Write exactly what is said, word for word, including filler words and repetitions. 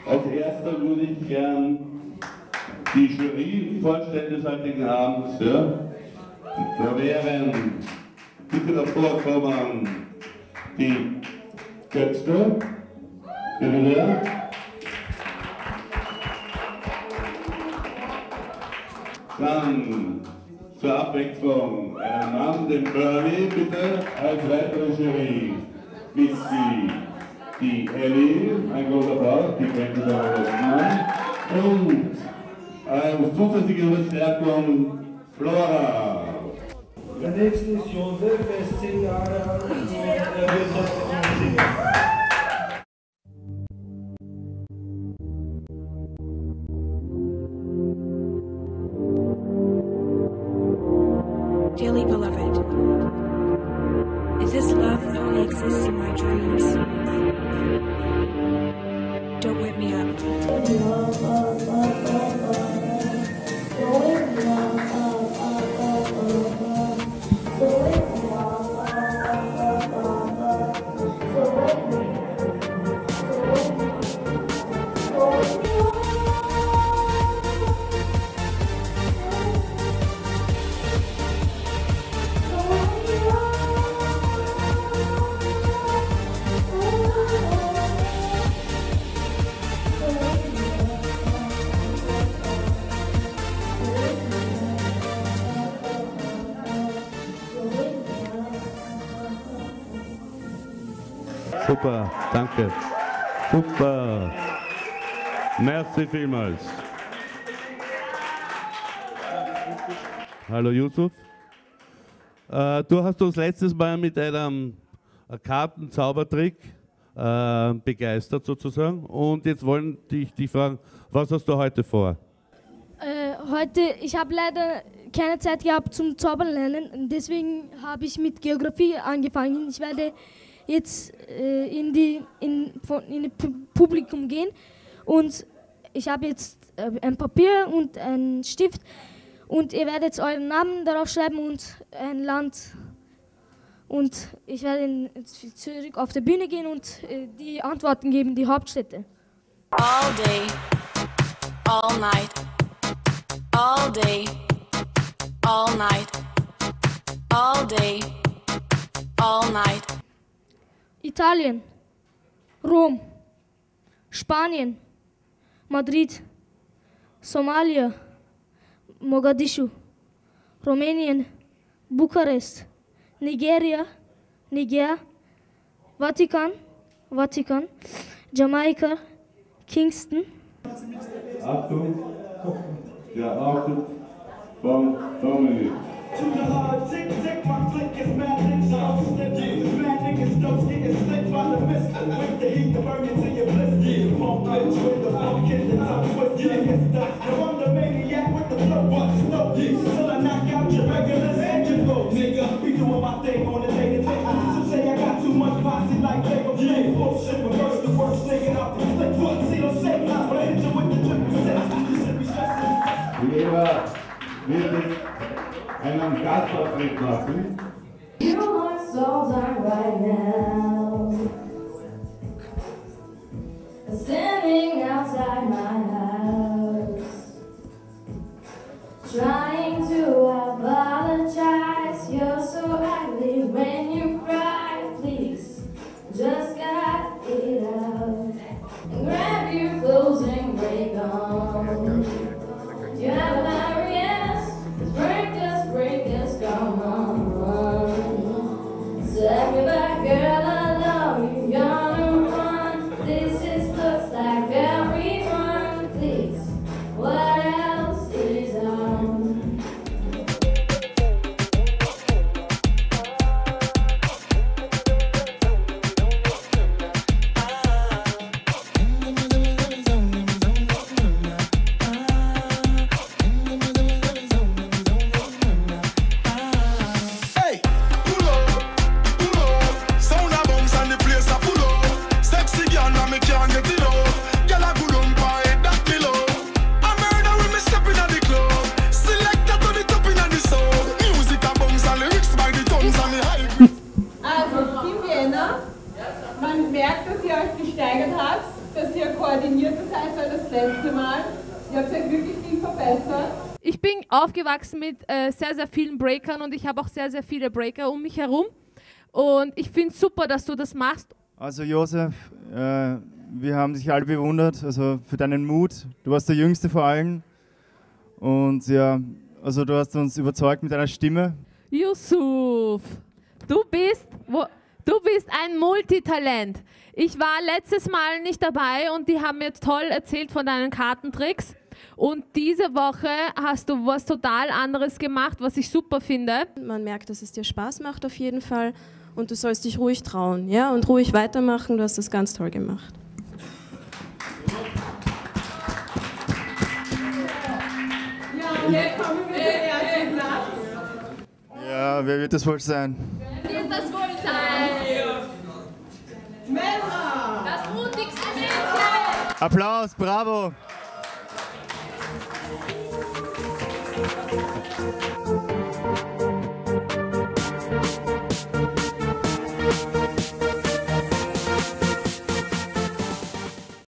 Als erster würde ich gern die Jury vollständig des heutigen Abends, ja, da wären, bitte davor kommen, die Köpfe, bitte sehr. Dann zur Abwechslung einen Mann, den Bernie, bitte, als weitere Jury. Missy, die Ellie, ein großer Applaus, die kennt ihr da und als zusätzliche Verstärkung Flora. Der nächste ist Josef, er ist zehn Jahre alt und er wird heute singen. Dearly beloved, if this love only exists in my dreams, don't wake me up. Super, danke. Super. Merci vielmals. Hallo Yusuf. Äh, du hast uns letztes Mal mit einem Kartenzaubertrick äh, begeistert sozusagen und jetzt wollen dich die fragen, was hast du heute vor? Äh, heute, ich habe leider keine Zeit gehabt zum Zaubern lernen, deswegen habe ich mit Geografie angefangen. Ich werde jetzt äh, in die in, in das Publikum gehen und ich habe jetzt äh, ein Papier und einen Stift und ihr werdet jetzt euren Namen darauf schreiben und ein Land und ich werde in, zurück auf die Bühne gehen und äh, die Antworten geben, die Hauptstädte. All day, all night, all day, all night, all day, all night. Italien, Rom, Spanien, Madrid, Somalia, Mogadischu, Rumänien, Bukarest, Nigeria, Niger, Vatikan, Vatikan, Jamaika, Kingston. Achtung, der Auftritt von Dominik. To the hard tick tick, my click is magic, so I'm slipping. The magic is dope, getting slick by the mist. With the heat to burn into your bliss. Yeah, pump bitch with the funk in the top twist. Yeah, get stuck. Now I'm the maniac with the flow, bust snow. Yeah, till I knock out your regulars and your flow. Nigga, be doing my thing on the day to day. So say I got too much posse like Lego. Yeah, bullshit, reverse the worst nigga out the slick foot. See, don't say nah, but I hit you with the triple six. You should be stressing. Lieber, wirklich einen Gastauftritt machen. You are so dark right now. Standing outside my house, trying to apologize. You're so ugly when you cry. Please, just got it out. Grab your clothes and break on. You have a variance. Break us, break us, come on. Take me back, girl, I love you. You're the one. This is looks like everyone. Please, what else is on? koordinierter seid als das letzte Mal. Ihr habt euch wirklich viel verbessert. Ich bin aufgewachsen mit äh, sehr, sehr vielen Breakern und ich habe auch sehr, sehr viele Breaker um mich herum. Und ich finde es super, dass du das machst. Also Josef, äh, wir haben dich alle bewundert, also für deinen Mut. Du warst der Jüngste vor allen. Und ja, also du hast uns überzeugt mit deiner Stimme. Yusuf, du bist, wo, du bist ein Multitalent. Ich war letztes Mal nicht dabei und die haben mir toll erzählt von deinen Kartentricks. Und diese Woche hast du was total anderes gemacht, was ich super finde. Man merkt, dass es dir Spaß macht auf jeden Fall und du sollst dich ruhig trauen, ja, und ruhig weitermachen. Du hast das ganz toll gemacht. Ja, jetzt kommen wir zum ersten Platz. Ja, wer wird das wohl sein? Wer wird das wohl sein? Männer! Das mutigste Mädchen! Applaus, bravo!